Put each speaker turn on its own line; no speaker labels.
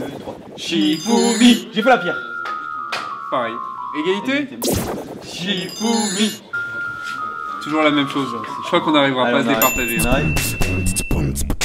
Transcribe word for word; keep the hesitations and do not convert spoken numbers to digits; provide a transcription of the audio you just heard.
deux, trois.
Shifumi.
J'ai fait la pierre.
Pareil. Égalité. Shifumi. Toujours la même chose. Je crois qu'on n'arrivera
Allez,
pas à
on
se
arrive.
départager.
On arrive.